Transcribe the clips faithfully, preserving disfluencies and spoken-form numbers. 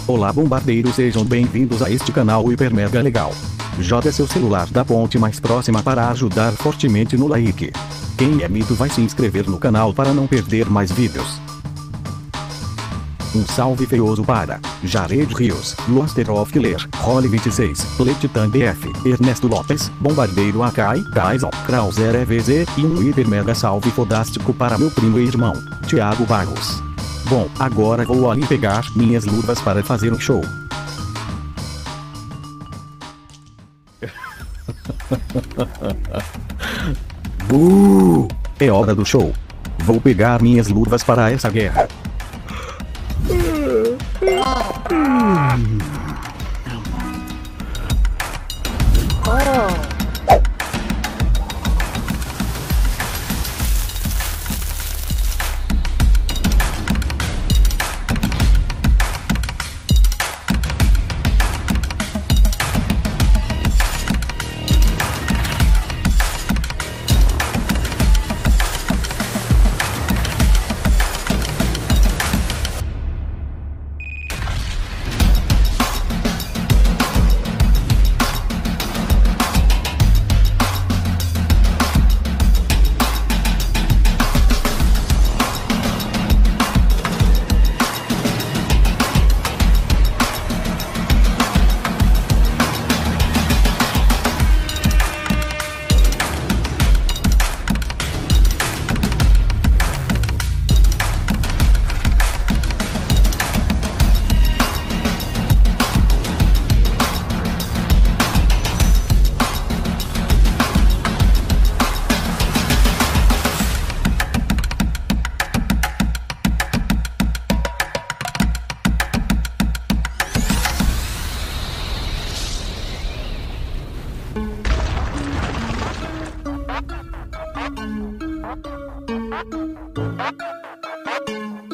Olá bombardeiros, sejam bem-vindos a este canal hiper mega legal. Joga seu celular da ponte mais próxima para ajudar fortemente no like. Quem é mito vai se inscrever no canal para não perder mais vídeos. Um salve feioso para Jared Rios, Luster of Killer, Holly vinte e seis, Letitan B F, Ernesto Lopes, Bombardeiro Akai, Kaisel, Krauser E V Z e um hiper mega salve fodástico para meu primo e irmão, Thiago Barros. Bom, agora vou ali pegar minhas luvas para fazer um show. uh, é hora do show. Vou pegar minhas luvas para essa guerra.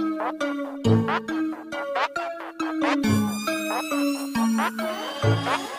Thank you.